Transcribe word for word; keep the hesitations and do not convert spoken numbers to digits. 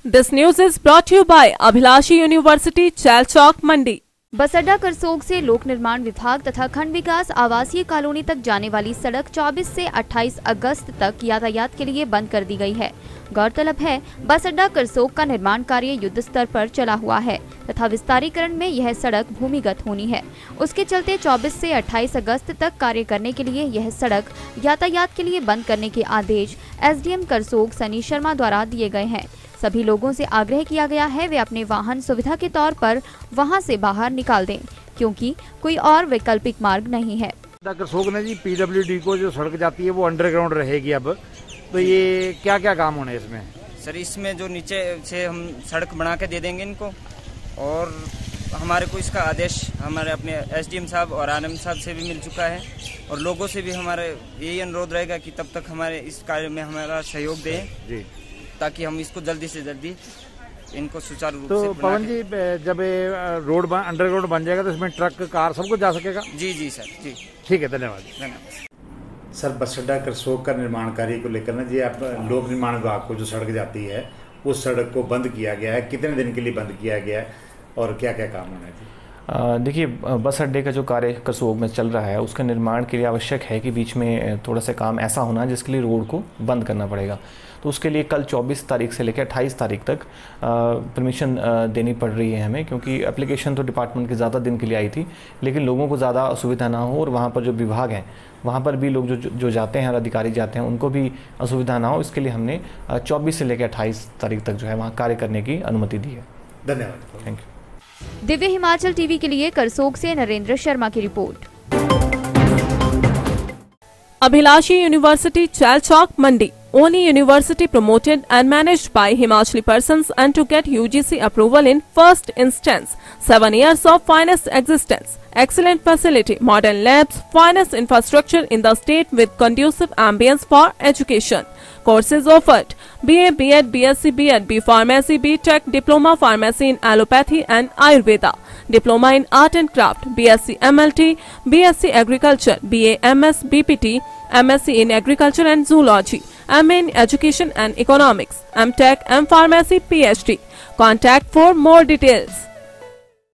This news is brought to you by Abhilashi University, Chalchok, Mandi. बस अड्डा करसोग से लोक निर्माण विभाग तथा खंड विकास आवासीय कॉलोनी तक जाने वाली सड़क चौबीस से अट्ठाईस अगस्त तक यातायात के लिए बंद कर दी गई है। गौरतलब है, बस अड्डा करसोग का निर्माण कार्य युद्ध स्तर पर चला हुआ है तथा विस्तारीकरण में यह सड़क भूमिगत होनी है। उसके चलते चौबीस से अट्ठाईस अगस्त तक कार्य करने के लिए यह सड़क यातायात के लिए बंद करने के आदेश एसडीएम करसोग सनी शर्मा द्वारा दिए गए हैं। सभी लोगों से आग्रह किया गया है वे अपने वाहन सुविधा के तौर पर वहां से बाहर निकाल दें, क्योंकि कोई और वैकल्पिक मार्ग नहीं है। करसोग ने जी पीडब्ल्यूडी को जो सड़क जाती है वो अंडरग्राउंड रहेगी अब, तो ये क्या क्या काम होने इसमें? सर, इसमें जो नीचे से हम सड़क बना के दे देंगे इनको, और हमारे को इसका आदेश हमारे अपने एसडीएम साहब और आरएम साहब से भी मिल चुका है, और लोगों से भी हमारे यही अनुरोध रहेगा कि तब तक हमारे इस कार्य में हमारा सहयोग दें जी, ताकि हम इसको जल्दी से जल्दी इनको सुचारू रूप तो से पवन जी, जब रोड अंडरग्राउंड बन जाएगा तो इसमें ट्रक कार सब कुछ जा सकेगा? जी जी सर, जी ठीक है, धन्यवाद धन्यवाद। सर, बस अड्डा करसोग का निर्माण कार्य को लेकर ना जी, आप लोक निर्माण विभाग को जो सड़क जाती है उस सड़क को बंद किया गया है, कितने दिन के लिए बंद किया गया है और क्या क्या काम होना है जी? देखिए, बस अड्डे का जो कार्य करसोग में चल रहा है उसका निर्माण के लिए आवश्यक है कि बीच में थोड़ा सा काम ऐसा होना जिसके लिए रोड को बंद करना पड़ेगा। तो उसके लिए कल चौबीस तारीख से लेकर अट्ठाईस तारीख तक परमिशन देनी पड़ रही है हमें, क्योंकि एप्लीकेशन तो डिपार्टमेंट के ज़्यादा दिन के लिए आई थी, लेकिन लोगों को ज़्यादा असुविधा ना हो और वहाँ पर जो विभाग हैं वहाँ पर भी लोग जो जो जाते हैं और अधिकारी जाते हैं उनको भी असुविधा ना हो, इसके लिए हमने चौबीस से लेकर अट्ठाईस तारीख तक जो है वहाँ कार्य करने की अनुमति दी है। धन्यवाद, thank you. Divya Himachal TV के लिए करसोग से नरेंद्र शर्मा की रिपोर्ट। Abhilashi University, Chalchok, Mandi. Only university promoted and managed by Himachali persons, and to get U G C approval in first instance. Seven years of finest existence. Excellent facility, modern labs, finest infrastructure in the state with conducive ambience for education. Courses offered: B A, B Ed, B Sc, B Ed, B Pharmacy, B Tech, Diploma Pharmacy in Allopathy and Ayurveda, Diploma in Art and Craft, B Sc M L T, B Sc Agriculture, B A M S, B P T, M Sc in Agriculture and Zoology, M A in Education and Economics, M Tech, M Pharmacy, P H D. Contact for more details.